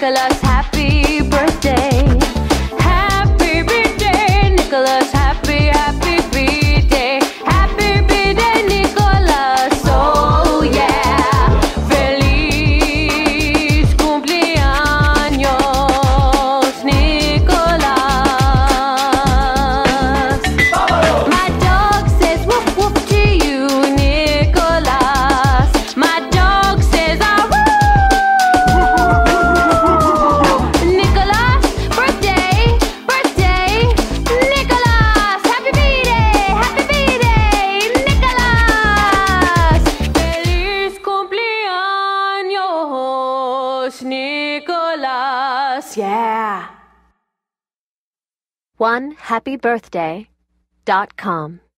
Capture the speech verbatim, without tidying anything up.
Nicholas, happy birthday. Happy birthday, Nicholas, happy, happy birthday. Happy birthday, Nicholas, oh yeah. Feliz cumpleaños, Nicholas. My dog says woof woof to you, Nicholas. My dog says ah woo. Nicholas, birthday, birthday, Nicholas. Happy birthday, happy birthday, Nicholas. Feliz cumpleaños, Nicholas. Yeah. one happy birthday dot com